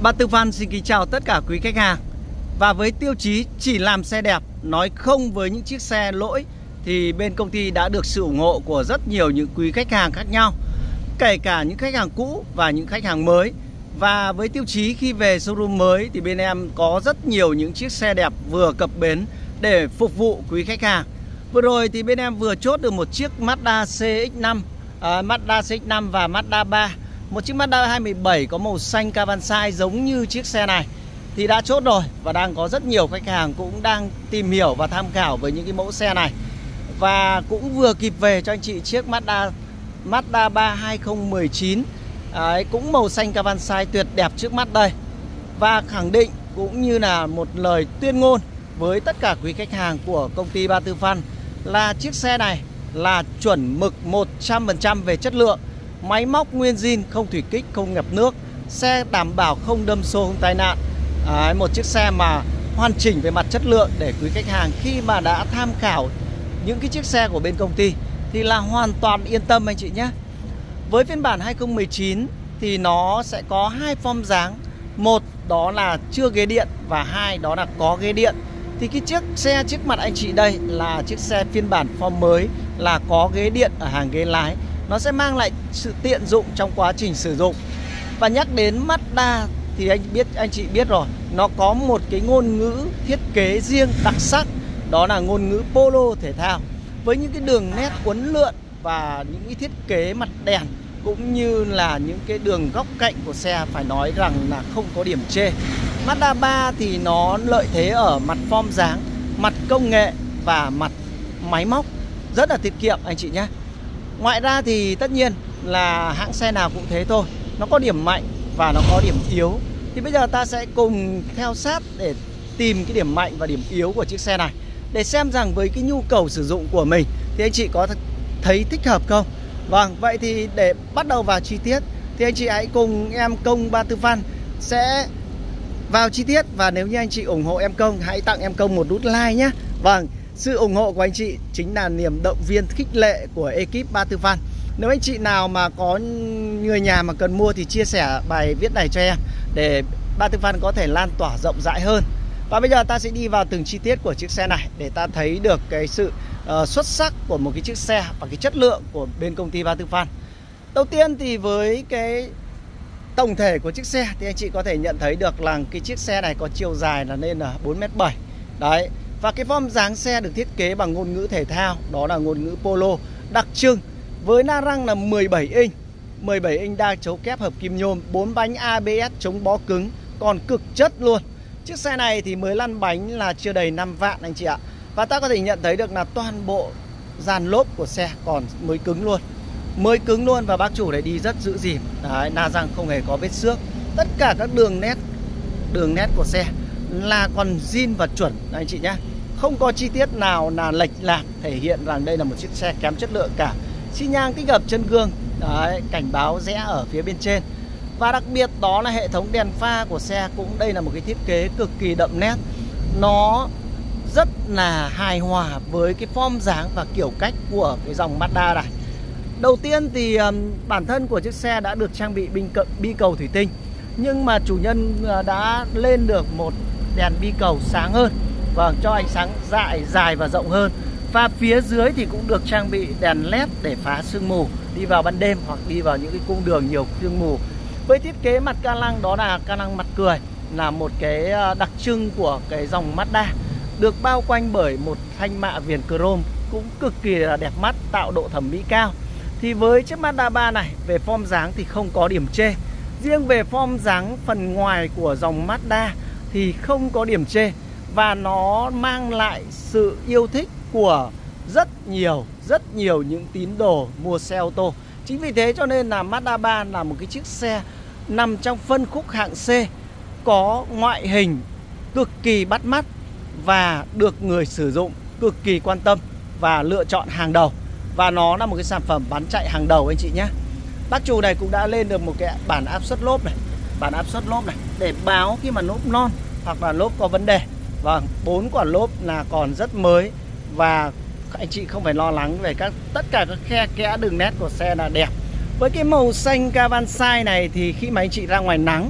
Ban Tư Văn xin kính chào tất cả quý khách hàng. Và với tiêu chí chỉ làm xe đẹp, nói không với những chiếc xe lỗi, thì bên công ty đã được sự ủng hộ của rất nhiều những quý khách hàng khác nhau, kể cả những khách hàng cũ và những khách hàng mới. Và với tiêu chí khi về showroom mới thì bên em có rất nhiều những chiếc xe đẹp vừa cập bến để phục vụ quý khách hàng. Vừa rồi thì bên em vừa chốt được một chiếc Mazda CX-5, Mazda CX-5 và Mazda 3. Một chiếc Mazda 2017 có màu xanh Cavansai giống như chiếc xe này thì đã chốt rồi, và đang có rất nhiều khách hàng cũng đang tìm hiểu và tham khảo với những cái mẫu xe này. Và cũng vừa kịp về cho anh chị chiếc Mazda 3 2019 cũng màu xanh Cavansai tuyệt đẹp trước mắt đây. Và khẳng định cũng như là một lời tuyên ngôn với tất cả quý khách hàng của công ty Ban Tư Văn là chiếc xe này là chuẩn mực 100% về chất lượng. Máy móc nguyên zin, không thủy kích, không ngập nước. Xe đảm bảo không đâm xô, không tai nạn. Một chiếc xe mà hoàn chỉnh về mặt chất lượng để quý khách hàng khi mà đã tham khảo những cái chiếc xe của bên công ty thì là hoàn toàn yên tâm anh chị nhé. Với phiên bản 2019 thì nó sẽ có hai form dáng. Một đó là chưa ghế điện và hai đó là có ghế điện. Thì cái chiếc xe trước mặt anh chị đây là chiếc xe phiên bản form mới là có ghế điện ở hàng ghế lái. Nó sẽ mang lại sự tiện dụng trong quá trình sử dụng. Và nhắc đến Mazda thì anh chị biết rồi, nó có một cái ngôn ngữ thiết kế riêng đặc sắc, đó là ngôn ngữ polo thể thao, với những cái đường nét uốn lượn và những cái thiết kế mặt đèn cũng như là những cái đường góc cạnh của xe phải nói rằng là không có điểm chê. Mazda 3 thì nó lợi thế ở mặt form dáng, mặt công nghệ và mặt máy móc rất là tiết kiệm anh chị nhé. Ngoài ra thì tất nhiên là hãng xe nào cũng thế thôi, nó có điểm mạnh và nó có điểm yếu. Thì bây giờ ta sẽ cùng theo sát để tìm cái điểm mạnh và điểm yếu của chiếc xe này, để xem rằng với cái nhu cầu sử dụng của mình thì anh chị có thấy thích hợp không. Vâng, vậy thì để bắt đầu vào chi tiết thì anh chị hãy cùng em Công Ban Tư Văn sẽ vào chi tiết. Và nếu như anh chị ủng hộ em Công, hãy tặng em Công một nút like nhé. Vâng, sự ủng hộ của anh chị chính là niềm động viên khích lệ của ekip Ban Tư Văn. Nếu anh chị nào mà có người nhà mà cần mua thì chia sẻ bài viết này cho em để Ban Tư Văn có thể lan tỏa rộng rãi hơn. Và bây giờ ta sẽ đi vào từng chi tiết của chiếc xe này để ta thấy được cái sự xuất sắc của một cái chiếc xe và cái chất lượng của bên công ty Ban Tư Văn. Đầu tiên thì với cái tổng thể của chiếc xe thì anh chị có thể nhận thấy được là cái chiếc xe này có chiều dài là lên là 4m7. Đấy. Và cái form dáng xe được thiết kế bằng ngôn ngữ thể thao, đó là ngôn ngữ polo đặc trưng với la răng là 17 inch. 17 inch đa chấu kép hợp kim nhôm, 4 bánh ABS chống bó cứng, còn cực chất luôn. Chiếc xe này thì mới lăn bánh là chưa đầy 5 vạn anh chị ạ. Và ta có thể nhận thấy được là toàn bộ dàn lốp của xe còn mới cứng luôn. Mới cứng luôn và bác chủ này đi rất giữ gìn. Đấy, la răng không hề có vết xước. Tất cả các đường nét của xe là còn zin và chuẩn anh chị nhé. Không có chi tiết nào là lệch lạc thể hiện rằng đây là một chiếc xe kém chất lượng cả. Xi nhan tích hợp chân gương, đấy, cảnh báo rẽ ở phía bên trên. Và đặc biệt đó là hệ thống đèn pha của xe cũng đây là một cái thiết kế cực kỳ đậm nét. Nó rất là hài hòa với cái form dáng và kiểu cách của cái dòng Mazda này. Đầu tiên thì bản thân của chiếc xe đã được trang bị bi cầu thủy tinh, nhưng mà chủ nhân đã lên được một đèn bi cầu sáng hơn, vâng, cho ánh sáng dài và rộng hơn. Và phía dưới thì cũng được trang bị đèn LED để phá sương mù đi vào ban đêm hoặc đi vào những cái cung đường nhiều sương mù. Với thiết kế mặt ca lăng đó là ca lăng mặt cười, là một cái đặc trưng của cái dòng Mazda, được bao quanh bởi một thanh mạ viền chrome cũng cực kỳ là đẹp mắt, tạo độ thẩm mỹ cao. Thì với chiếc Mazda 3 này về form dáng thì không có điểm chê. Riêng về form dáng phần ngoài của dòng Mazda thì không có điểm chê, và nó mang lại sự yêu thích của rất nhiều những tín đồ mua xe ô tô. Chính vì thế cho nên là Mazda 3 là một cái chiếc xe nằm trong phân khúc hạng C, có ngoại hình cực kỳ bắt mắt và được người sử dụng cực kỳ quan tâm và lựa chọn hàng đầu. Và nó là một cái sản phẩm bán chạy hàng đầu anh chị nhé. Bác chủ này cũng đã lên được một cái bản áp suất lốp này, để báo khi mà lốp non hoặc là lốp có vấn đề. Vâng, 4 quả lốp là còn rất mới và anh chị không phải lo lắng về tất cả các khe kẽ đường nét của xe là đẹp. Với cái màu xanh Cavansai này thì khi mà anh chị ra ngoài nắng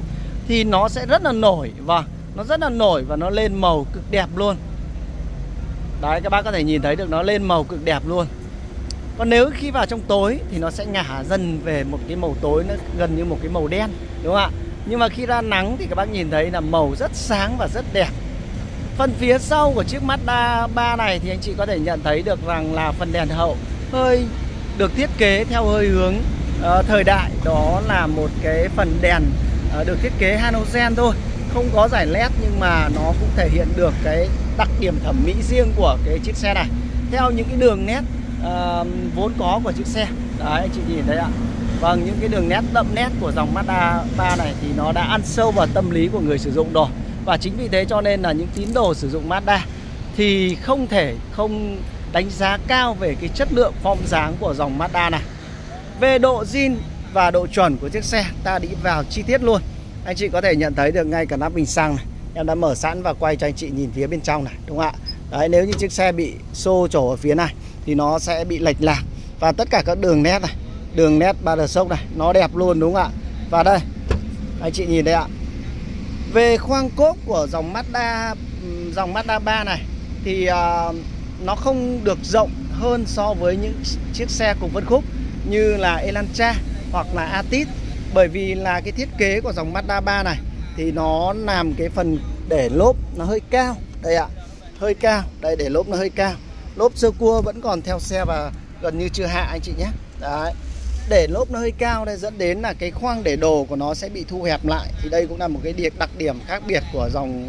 thì nó sẽ rất là nổi. Và nó rất là nổi và nó lên màu cực đẹp luôn. Đấy, các bác có thể nhìn thấy được nó lên màu cực đẹp luôn. Còn nếu khi vào trong tối thì nó sẽ ngả dần về một cái màu tối, nó gần như một cái màu đen, đúng không ạ? Nhưng mà khi ra nắng thì các bác nhìn thấy là màu rất sáng và rất đẹp. Phần phía sau của chiếc Mazda 3 này thì anh chị có thể nhận thấy được rằng là phần đèn hậu hơi được thiết kế theo hơi hướng thời đại. Đó là một cái phần đèn được thiết kế halogen thôi, không có dải led, nhưng mà nó cũng thể hiện được cái đặc điểm thẩm mỹ riêng của cái chiếc xe này theo những cái đường nét vốn có của chiếc xe. Đấy, anh chị nhìn thấy ạ. Vâng, những cái đường nét đậm nét của dòng Mazda 3 này thì nó đã ăn sâu vào tâm lý của người sử dụng rồi. Và chính vì thế cho nên là những tín đồ sử dụng Mazda thì không thể không đánh giá cao về cái chất lượng form dáng của dòng Mazda này. Về độ zin và độ chuẩn của chiếc xe, ta đi vào chi tiết luôn. Anh chị có thể nhận thấy được ngay cả nắp bình xăng này, em đã mở sẵn và quay cho anh chị nhìn phía bên trong này, đúng không ạ? Đấy, nếu như chiếc xe bị xô trổ ở phía này thì nó sẽ bị lệch lạc. Và tất cả các đường nét này, đường nét ba đờ sốc này, nó đẹp luôn, đúng không ạ? Và đây, anh chị nhìn đây ạ. Về khoang cốp của dòng Mazda 3 này thì nó không được rộng hơn so với những chiếc xe cùng phân khúc như là Elantra hoặc là Altis. Bởi vì là cái thiết kế của dòng Mazda 3 này thì nó làm cái phần để lốp nó hơi cao. Đây ạ, hơi cao. Đây, để lốp nó hơi cao. Lốp sơ cua vẫn còn theo xe và gần như chưa hạ anh chị nhé. Đấy, để lốp nó hơi cao đây dẫn đến là cái khoang để đồ của nó sẽ bị thu hẹp lại. Thì đây cũng là một cái đặc điểm khác biệt của dòng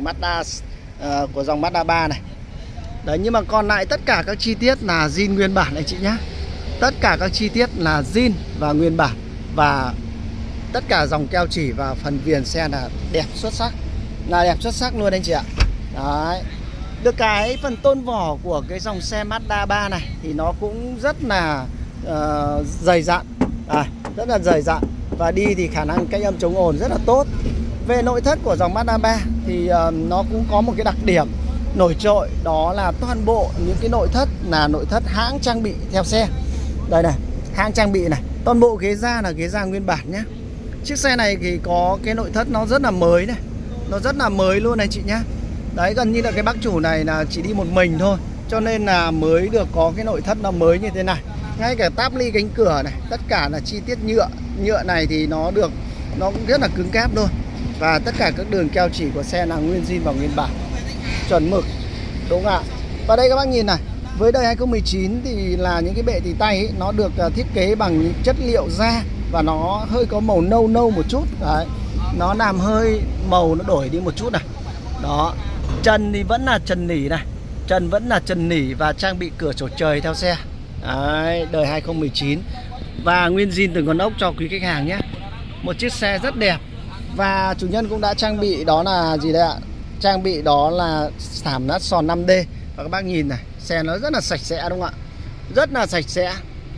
Mazda 3 này. Đấy, nhưng mà còn lại tất cả các chi tiết là zin nguyên bản anh chị nhé. Tất cả các chi tiết là zin và nguyên bản. Và tất cả dòng keo chỉ và phần viền xe là đẹp xuất sắc. Là đẹp xuất sắc luôn anh chị ạ. Đấy. Được cái phần tôn vỏ của cái dòng xe Mazda 3 này thì nó cũng rất là dày dặn, rất là dày dặn. Và đi thì khả năng cách âm chống ồn rất là tốt. Về nội thất của dòng Mazda 3 thì nó cũng có một cái đặc điểm nổi trội. Đó là toàn bộ những cái nội thất là nội thất hãng trang bị theo xe. Đây này, hãng trang bị này. Toàn bộ ghế da là ghế da nguyên bản nhé. Chiếc xe này thì có cái nội thất nó rất là mới này. Nó rất là mới luôn này chị nhé. Đấy, gần như là cái bác chủ này là chỉ đi một mình thôi, cho nên là mới được có cái nội thất nó mới như thế này. Ngay cả táp ly cánh cửa này, tất cả là chi tiết nhựa. Nhựa này thì nó cũng rất là cứng cáp luôn. Và tất cả các đường keo chỉ của xe là nguyên zin và nguyên bản, chuẩn mực, đúng không ạ? Và đây các bác nhìn này, với đời 2019 thì là những cái bệ tì tay ấy, nó được thiết kế bằng những chất liệu da và nó hơi có màu nâu nâu một chút. Đấy, nó làm hơi màu nó đổi đi một chút này. Đó, trần thì vẫn là trần nỉ này, trần vẫn là trần nỉ và trang bị cửa sổ trời theo xe. Đấy, đời 2019 và nguyên zin từng con ốc cho quý khách hàng nhé. Một chiếc xe rất đẹp. Và chủ nhân cũng đã trang bị đó là gì đây ạ? Trang bị đó là thảm lát sòn 5D. Và các bác nhìn này, xe nó rất là sạch sẽ, đúng không ạ? Rất là sạch sẽ.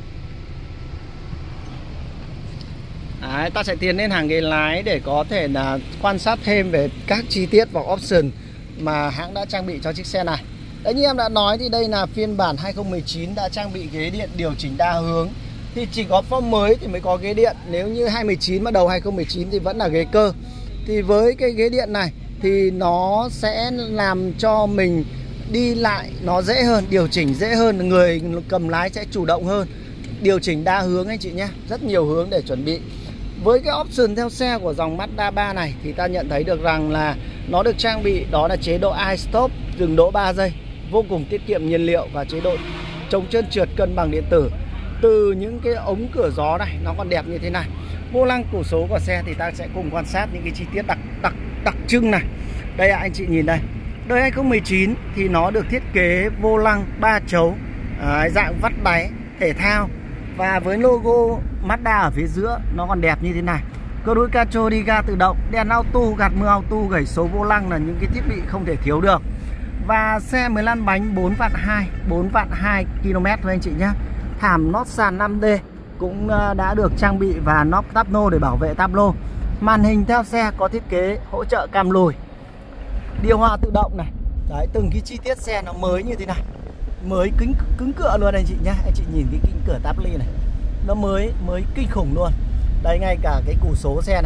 Đấy, ta sẽ tiến lên hàng ghế lái để có thể là quan sát thêm về các chi tiết và option mà hãng đã trang bị cho chiếc xe này. Đấy, như em đã nói thì đây là phiên bản 2019 đã trang bị ghế điện điều chỉnh đa hướng. Thì chỉ có form mới thì mới có ghế điện. Nếu như 2019 mà đầu 2019 thì vẫn là ghế cơ. Thì với cái ghế điện này thì nó sẽ làm cho mình đi lại nó dễ hơn, điều chỉnh dễ hơn, người cầm lái sẽ chủ động hơn. Điều chỉnh đa hướng anh chị nhé, rất nhiều hướng để chuẩn bị. Với cái option theo xe của dòng Mazda 3 này thì ta nhận thấy được rằng là nó được trang bị đó là chế độ iStop, dừng đỗ 3 giây, vô cùng tiết kiệm nhiên liệu, và chế độ chống trơn trượt cân bằng điện tử. Từ những cái ống cửa gió này nó còn đẹp như thế này. Vô lăng cổ số của xe thì ta sẽ cùng quan sát những cái chi tiết đặc trưng này. Đây ạ, anh chị nhìn đây. Đời 2019 thì nó được thiết kế vô lăng 3 chấu, dạng vắt đáy thể thao. Và với logo Mazda ở phía giữa nó còn đẹp như thế này. Cơ đuôi Cacho đi ga tự động, đèn auto, gạt mưa auto, gẩy số vô lăng là những cái thiết bị không thể thiếu được. Và xe 15 bánh 4 vạn 2 km thôi anh chị nhé. Thảm lót sàn 5D cũng đã được trang bị và nóc tapno để bảo vệ táp lô. Màn hình theo xe có thiết kế hỗ trợ cam lùi, điều hòa tự động này. Đấy, từng cái chi tiết xe nó mới như thế này, mới cứng cựa luôn anh chị nhé. Anh chị nhìn cái kính cửa táp ly này, nó mới kinh khủng luôn. Đây, ngay cả cái củ số xe này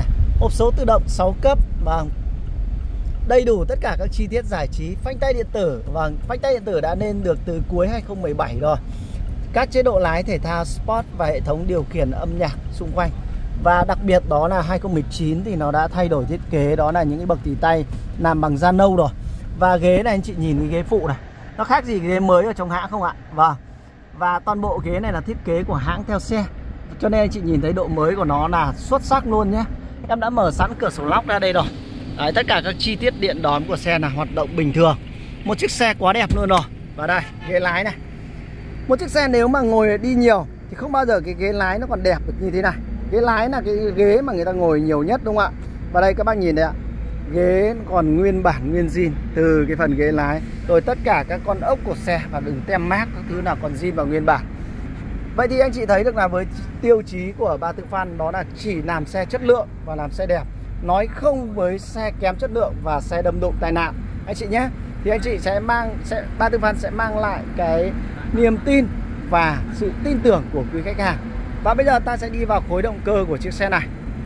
hộp số tự động 6 cấp và đầy đủ tất cả các chi tiết giải trí. Phanh tay điện tử, và phanh tay điện tử đã lên được từ cuối 2017 rồi. Các chế độ lái thể thao Sport và hệ thống điều khiển âm nhạc xung quanh. Và đặc biệt đó là 2019 thì nó đã thay đổi thiết kế, đó là những cái bậc tỉ tay làm bằng da nâu rồi. Và ghế này anh chị nhìn cái ghế phụ này, nó khác gì cái ghế mới ở trong hãng không ạ? Vâng. Và toàn bộ ghế này là thiết kế của hãng theo xe, cho nên anh chị nhìn thấy độ mới của nó là xuất sắc luôn nhé. Em đã mở sẵn cửa sổ lóc ra đây rồi. Đấy, tất cả các chi tiết điện đóm của xe là hoạt động bình thường. Một chiếc xe quá đẹp luôn rồi. Và đây, ghế lái này. Một chiếc xe nếu mà ngồi đi nhiều thì không bao giờ cái ghế lái nó còn đẹp được như thế này. Ghế lái là cái ghế mà người ta ngồi nhiều nhất đúng không ạ? Và đây các bác nhìn đây ạ, ghế còn nguyên bản nguyên zin, từ cái phần ghế lái rồi tất cả các con ốc của xe và đường tem mác các thứ là còn zin và nguyên bản. Vậy thì anh chị thấy được là với tiêu chí của Ba Tư Phan đó là chỉ làm xe chất lượng và làm xe đẹp, nói không với xe kém chất lượng và xe đâm đụng tai nạn anh chị nhé. Thì anh chị Ba Tư Phan sẽ mang lại cái niềm tin và sự tin tưởng của quý khách hàng. Và bây giờ ta sẽ đi vào khối động cơ của chiếc xe này.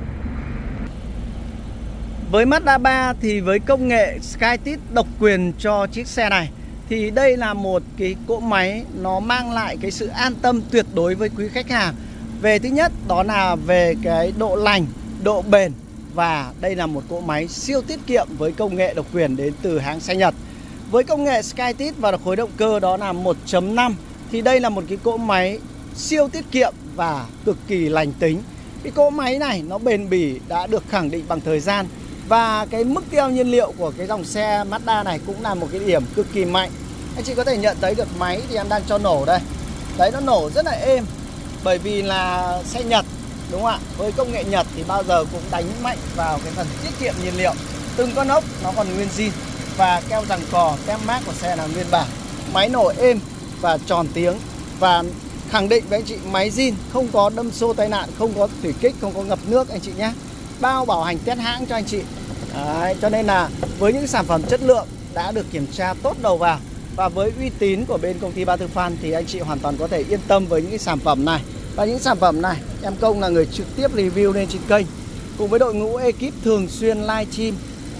Với Mazda 3 thì với công nghệ SkyTit độc quyền cho chiếc xe này, thì đây là một cái cỗ máy nó mang lại cái sự an tâm tuyệt đối với quý khách hàng. Về thứ nhất đó là về cái độ lành, độ bền, và đây là một cỗ máy siêu tiết kiệm với công nghệ độc quyền đến từ hãng xe Nhật. Với công nghệ SkyTit và khối động cơ đó là 1.5 thì đây là một cái cỗ máy siêu tiết kiệm và cực kỳ lành tính. Cái cỗ máy này nó bền bỉ đã được khẳng định bằng thời gian. Và cái mức tiêu nhiên liệu của cái dòng xe Mazda này cũng là một cái điểm cực kỳ mạnh. Anh chị có thể nhận thấy được máy thì em đang cho nổ đây. Đấy, nó nổ rất là êm, bởi vì là xe Nhật đúng không ạ? Với công nghệ Nhật thì bao giờ cũng đánh mạnh vào cái phần tiết kiệm nhiên liệu. Từng con ốc nó còn nguyên zin và keo giằng cò, tem mác của xe là nguyên bản. Máy nổ êm và tròn tiếng, và khẳng định với anh chị máy zin, không có đâm xô tai nạn, không có thủy kích, không có ngập nước anh chị nhé. Bao bảo hành test hãng cho anh chị. Đấy, cho nên là với những sản phẩm chất lượng đã được kiểm tra tốt đầu vào và với uy tín của bên công ty Ba Tư Phan thì anh chị hoàn toàn có thể yên tâm với những cái sản phẩm này. Và những sản phẩm này em Công là người trực tiếp review lên trên kênh, cùng với đội ngũ ekip thường xuyên livestream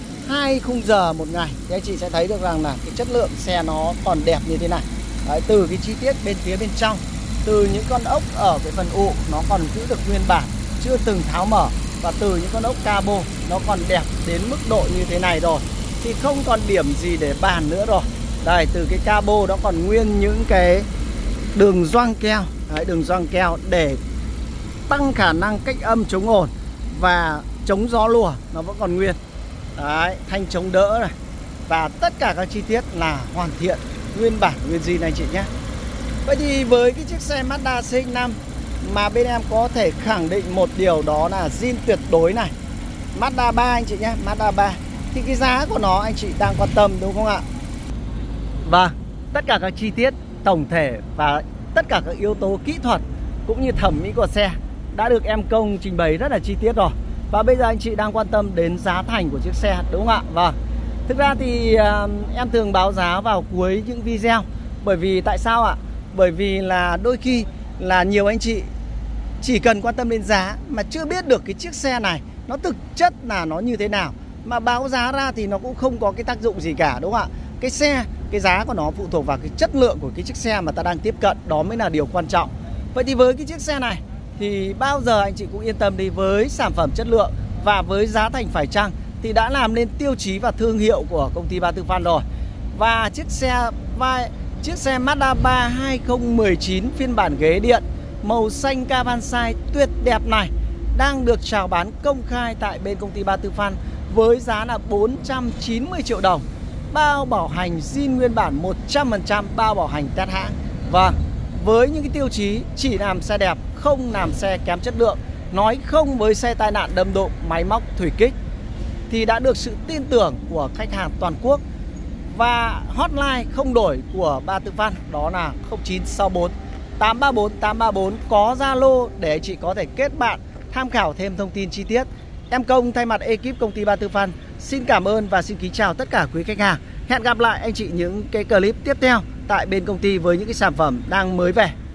2 khung giờ một ngày, thì anh chị sẽ thấy được rằng là cái chất lượng xe nó còn đẹp như thế này. Đấy, từ cái chi tiết bên phía bên trong, từ những con ốc ở cái phần ụ nó còn giữ được nguyên bản, chưa từng tháo mở, và từ những con ốc cabo nó còn đẹp đến mức độ như thế này rồi thì không còn điểm gì để bàn nữa rồi. Đây, từ cái cabo nó còn nguyên những cái đường gioăng keo. Đấy, đường gioăng keo để tăng khả năng cách âm chống ồn và chống gió lùa nó vẫn còn nguyên. Đấy, thanh chống đỡ này, và tất cả các chi tiết là hoàn thiện nguyên bản nguyên zin anh chị nhé. Vậy thì với cái chiếc xe Mazda CX-5 mà bên em có thể khẳng định một điều đó là zin tuyệt đối này, Mazda 3 anh chị nhé, Mazda 3, thì cái giá của nó anh chị đang quan tâm đúng không ạ? Và tất cả các chi tiết tổng thể và tất cả các yếu tố kỹ thuật cũng như thẩm mỹ của xe đã được em Công trình bày rất là chi tiết rồi. Và bây giờ anh chị đang quan tâm đến giá thành của chiếc xe đúng không ạ? Vâng. Thực ra thì em thường báo giá vào cuối những video. Bởi vì tại sao ạ? Bởi vì là đôi khi là nhiều anh chị chỉ cần quan tâm đến giá mà chưa biết được cái chiếc xe này nó thực chất là nó như thế nào, mà báo giá ra thì nó cũng không có cái tác dụng gì cả đúng không ạ? Cái xe, cái giá của nó phụ thuộc vào cái chất lượng của cái chiếc xe mà ta đang tiếp cận, đó mới là điều quan trọng. Vậy thì với cái chiếc xe này thì bao giờ anh chị cũng yên tâm đi, với sản phẩm chất lượng và với giá thành phải chăng thì đã làm nên tiêu chí và thương hiệu của công ty Ba Tư Phan rồi. Và chiếc xe Mazda 3 2019 phiên bản ghế điện màu xanh Cavansai tuyệt đẹp này đang được chào bán công khai tại bên công ty Ba Tư Phan với giá là 490 triệu đồng. Bao bảo hành zin nguyên bản 100%, bao bảo hành test hãng. Và với những cái tiêu chí chỉ làm xe đẹp, không làm xe kém chất lượng, nói không với xe tai nạn đâm đụng, máy móc, thủy kích, thì đã được sự tin tưởng của khách hàng toàn quốc. Và hotline không đổi của Ba Tư Phan đó là 0964 834 834, có Zalo để anh chị có thể kết bạn tham khảo thêm thông tin chi tiết. Em Công thay mặt ekip công ty Ba Tư Phan xin cảm ơn và xin kính chào tất cả quý khách hàng. Hẹn gặp lại anh chị những cái clip tiếp theo tại bên công ty với những cái sản phẩm đang mới về.